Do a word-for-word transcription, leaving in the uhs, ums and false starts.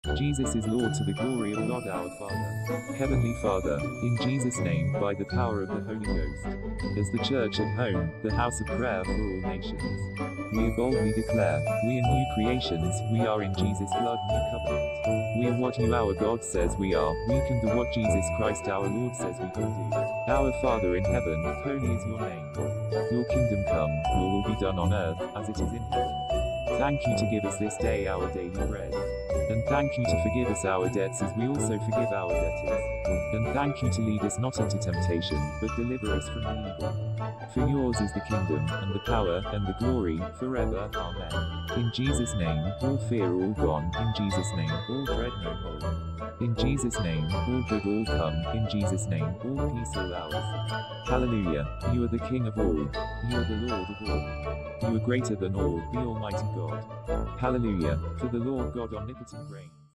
Jesus is Lord to the glory of God our Father. Heavenly Father, in Jesus' name, by the power of the Holy Ghost, as the church at home, the house of prayer for all nations, we boldly declare, we are new creations, we are in Jesus' blood new covenant. We are what you our God says we are, we can do what Jesus Christ our Lord says we can do. Our Father in heaven, holy is your name. Your kingdom come, your will be done on earth, as it is in heaven. Thank you to give us this day our daily bread. And thank you to forgive us our debts as we also forgive our debtors. And thank you to lead us not into temptation, but deliver us from evil. For yours is the kingdom, and the power, and the glory, forever. Amen. In Jesus' name, all fear all gone. In Jesus' name, all dread no more. In Jesus' name, all good all come. In Jesus' name, all peace all ours. Hallelujah. You are the King of all. You are the Lord of all. You are greater than all, the Almighty God. Hallelujah. For the Lord God omnipotent reigns.